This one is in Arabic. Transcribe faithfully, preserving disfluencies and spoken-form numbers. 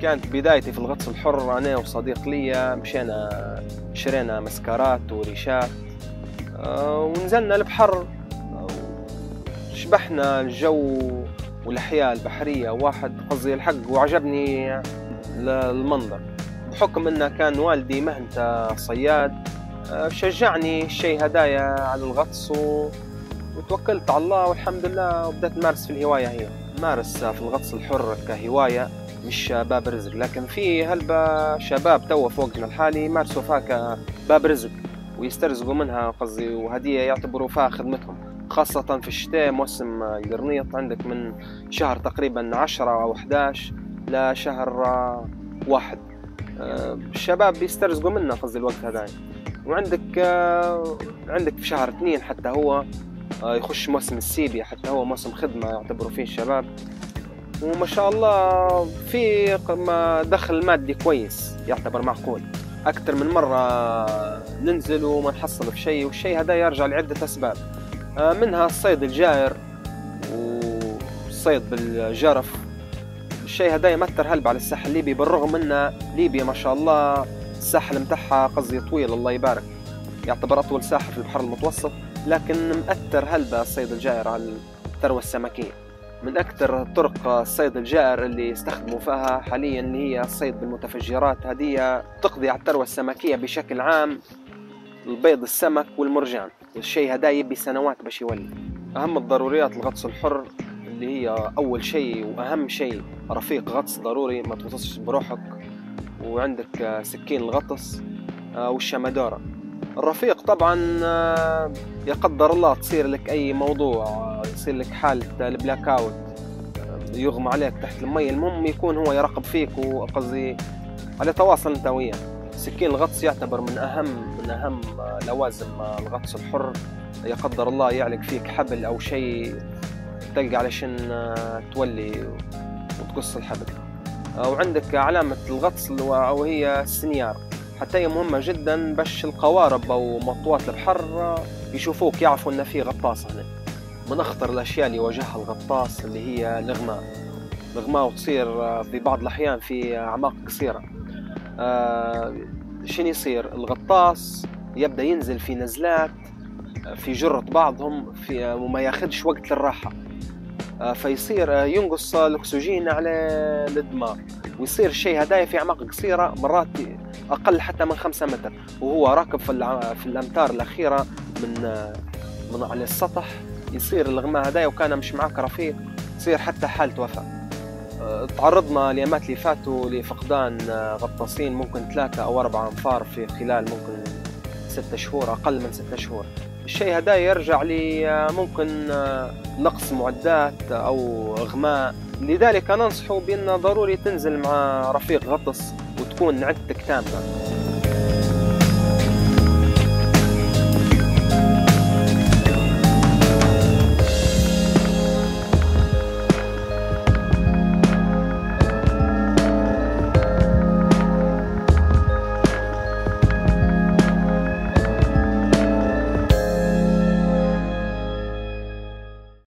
كانت بدايتي في الغطس الحر أنا وصديق لي، مشينا شرينا مسكرات وريشات ونزلنا البحر، شبحنا الجو والأحياء البحرية واحد قصدي الحق، وعجبني المنظر بحكم أنه كان والدي مهنته صياد، شجعني الشيء هدايا على الغطس و... وتوكلت على الله والحمد لله، وبدأت مارس في الهواية. هي مارس في الغطس الحر كهواية مش باب رزق، لكن في هلبة شباب توا في وقتنا الحالي مارسوا فيها كباب رزق ويسترزقوا منها قصدي، وهدية يعتبروا فيها خدمتهم، خاصة في الشتاء موسم القرنيط، عندك من شهر تقريبا عشرة أو أحداش لشهر واحد الشباب بيسترزقوا منها قصدي الوقت هذا. وعندك عندك في شهر اثنين حتى هو يخش موسم السيبيا، حتى هو موسم خدمة يعتبروا فيه الشباب، وما شاء الله في دخل مادي كويس يعتبر معقول. أكثر من مرة ننزل وما نحصل في شيء، والشيء هذا يرجع لعدة أسباب، منها الصيد الجائر والصيد بالجرف. الشيء هذا يمثل هلب على الساحل الليبي، بالرغم أن ليبيا ما شاء الله الساحل متاعها قصدي طويل الله يبارك، يعتبر أطول ساحل في البحر المتوسط، لكن مأثر هلبة الصيد الجائر على الثروة السمكية. من أكثر طرق الصيد الجائر اللي يستخدموا فيها حاليا اللي هي الصيد بالمتفجرات، هذه تقضي على الثروة السمكية بشكل عام، البيض السمك والمرجان، والشيء هذا يبي سنوات باش يولي. أهم الضروريات الغطس الحر اللي هي أول شيء وأهم شيء رفيق غطس ضروري، ما تغطسش بروحك، وعندك سكين الغطس والشمدورة. الرفيق طبعا يقدر الله تصير لك أي موضوع، يصير لك حالة البلاك اوت يغمى عليك تحت المي، المهم يكون هو يراقب فيك وقصدي على تواصل انت وياه. سكين الغطس يعتبر من أهم من أهم لوازم الغطس الحر، يقدر الله يعلق فيك حبل أو شيء تلقى علشان تولي وتقص الحبل. وعندك علامة الغطس وهي السنيار، حتى هي مهمة جدا باش القوارب أو مطوات البحر يشوفوك يعرفوا أن في غطاس هنا. من أخطر الأشياء اللي يواجهها الغطاس اللي هي الإغماء، الإغماء وتصير في بعض الأحيان في أعماق قصيرة. آه شنو يصير؟ الغطاس يبدأ ينزل في نزلات في جرة بعضهم في وما ياخدش وقت للراحة، آه فيصير ينقص الأكسجين على الدماغ، ويصير الشيء هدايا في أعماق قصيرة مرات أقل حتى من خمسة متر، وهو راكب في, في الأمتار الأخيرة من من على السطح، يصير الإغماء هدايا وكان مش معاك رفيق تصير حتى حالة وفاة. تعرضنا اليامات اللي فاتوا لفقدان غطاسين ممكن ثلاثة أو أربعة أنفار في خلال ممكن ستة شهور، أقل من ستة شهور. الشيء هذا يرجع لي ممكن نقص معدات أو إغماء، لذلك ننصحه بأن ضروري تنزل مع رفيق غطس وتكون عدتك تامة.